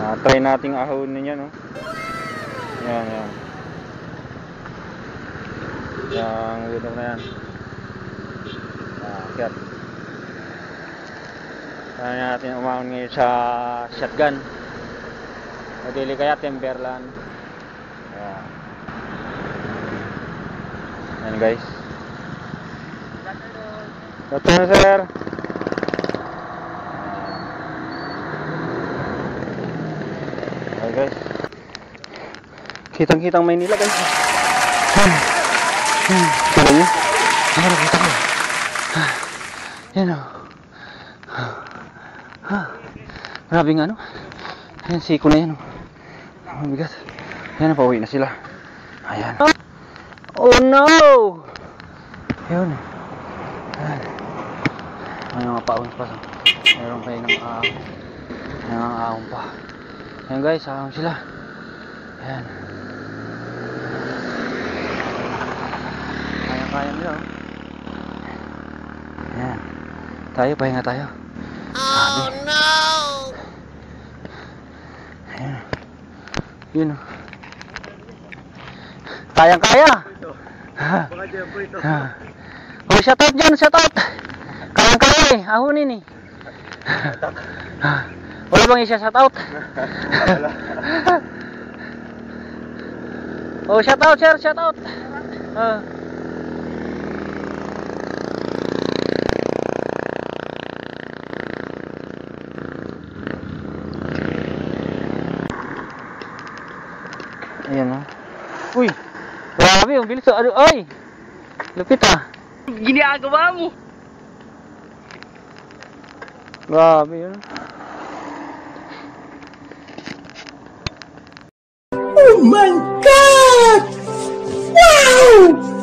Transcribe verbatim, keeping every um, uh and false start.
Uh, try nating ahonin niya, no? Yan, yan. Yung window na yan. Ah, kaya kaya natin umahon ngayon sa shotgun. O dili kaya Timberland. Ayan. Ayan guys. Ito na sir. Ayan guys. Kitang kitang Maynila guys. Kala nyo? Ano nakita ko? Yan o. Grabe nga no. Ayan, siko na yan o. Mabigat. Ayan, pauwi na sila. Ayan. Oh no! Ayan. Ayan. May mga paon pa. Meron kayo ng ahon. Ayan ang ahon pa. Ayan guys, ahon sila. Ayan. Kaya nila oh. Ayan. Tayo, pahinga tayo. Oh no! Ayan. Yun oh. Kayang kaya. Oh, shout out dyan, shout out. Kayang kaya eh, ahunin eh. Wala bang isa shout out? Oh, shout out sir, shout out. Uh. Ayan o. Uy! Grabe, ang bilis. Ano, ay! Lupit ah. Ginagawa mo! Grabe yun. Oh my God! Wow!